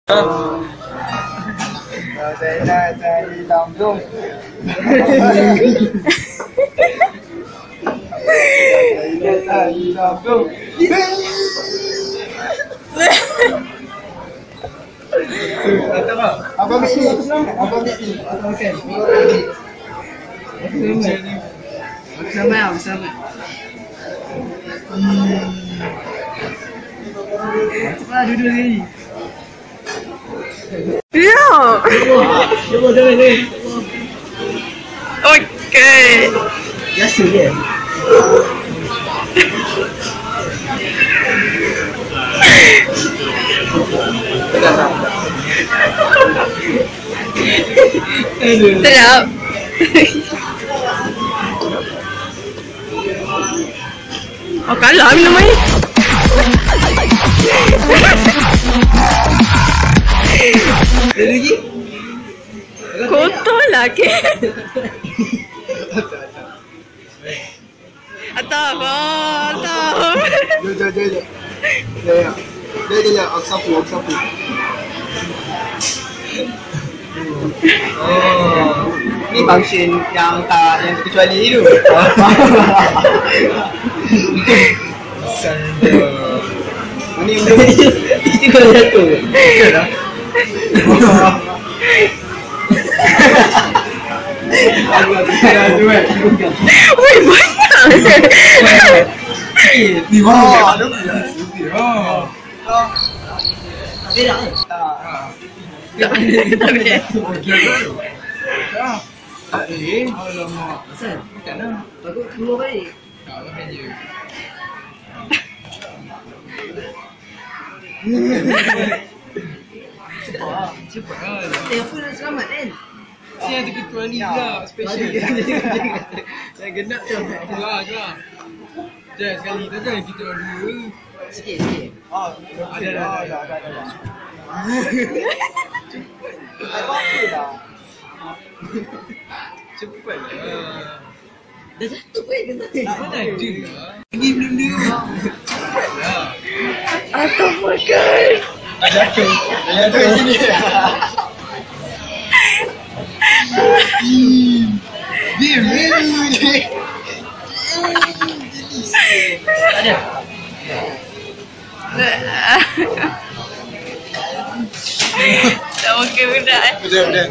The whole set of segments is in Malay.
Saya nak cari lambung. Saya nak cari lambung. Apa mesti? Apa mesti? Apa makan? Bersama. Cepat duduk sini. Ya. Cuba jalan ni. Okey. Biasa je. Sedap. Oh, kalah minum air. Ada lagi? Kotor lah ke? Atau. Jom. Ya. Aku sapu. Oh, ni function yang terkecuali tu. Mana yang belum? Itu kalau jatuh. Bukan lah. Weh, banyak. Ni mana? Beda ke? Tak boleh. Alamak. Asal? Bukanlah. Takut keluar baik. Tak, makan je. Cepat lah. Apa nak selamat kan? Si yang terkecuali pula. Special. Yang genap je. Jual. Jangan sekali tu kan kita dua. Sikit. Ada. Apa dah? Cepatlah. Dah jatuh kan kena. Mana ada lah. Lagi belum dia. Cepatlah. Atau makan. Jatuh sini. Diam ni. Ada. Tak makan budak. Betul.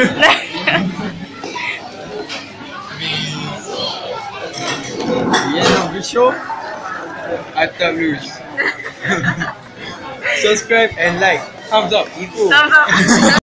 Yang nak show atau blues. Subscribe and like. Thumbs up. Thumbs up.